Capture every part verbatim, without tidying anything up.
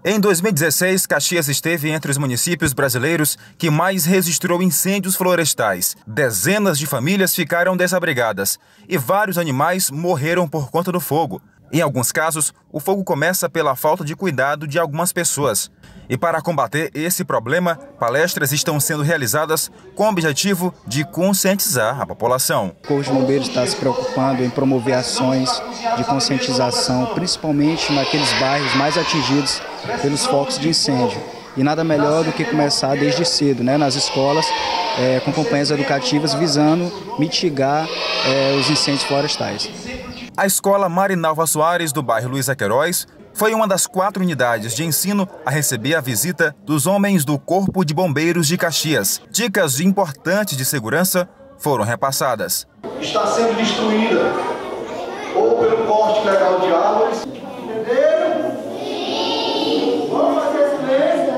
Em dois mil e dezesseis, Caxias esteve entre os municípios brasileiros que mais registrou incêndios florestais. Dezenas de famílias ficaram desabrigadas e vários animais morreram por conta do fogo. Em alguns casos, o fogo começa pela falta de cuidado de algumas pessoas. E para combater esse problema, palestras estão sendo realizadas com o objetivo de conscientizar a população. O Corpo de Bombeiros está se preocupando em promover ações de conscientização, principalmente naqueles bairros mais atingidos pelos focos de incêndio. E nada melhor do que começar desde cedo, né, nas escolas, é, com campanhas educativas visando mitigar é, os incêndios florestais. A Escola Marinalva Soares, do bairro Luiza Queiroz, foi uma das quatro unidades de ensino a receber a visita dos homens do Corpo de Bombeiros de Caxias. Dicas importantes de segurança foram repassadas. Está sendo destruída ou pelo corte ilegal de árvores. Entenderam? Sim! Vamos fazer silêncio?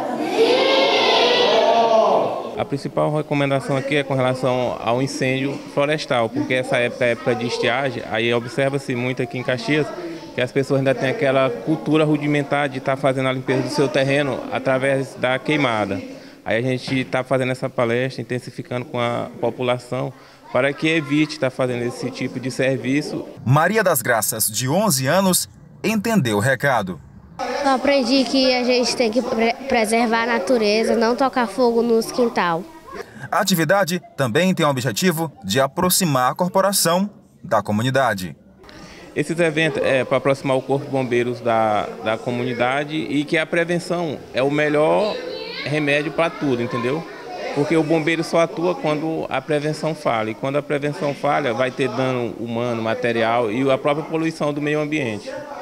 A principal recomendação aqui é com relação ao incêndio florestal, porque essa época é época de estiagem, aí observa-se muito aqui em Caxias que as pessoas ainda têm aquela cultura rudimentar de estar fazendo a limpeza do seu terreno através da queimada. Aí a gente está fazendo essa palestra, intensificando com a população, para que evite estar fazendo esse tipo de serviço. Maria das Graças, de onze anos, entendeu o recado. Eu aprendi que a gente tem que pre preservar a natureza, não tocar fogo nos quintal. A atividade também tem o objetivo de aproximar a corporação da comunidade. Esses eventos é para aproximar o Corpo de Bombeiros da, da comunidade e que a prevenção é o melhor remédio para tudo, entendeu? Porque o bombeiro só atua quando a prevenção falha. E quando a prevenção falha, vai ter dano humano, material e a própria poluição do meio ambiente.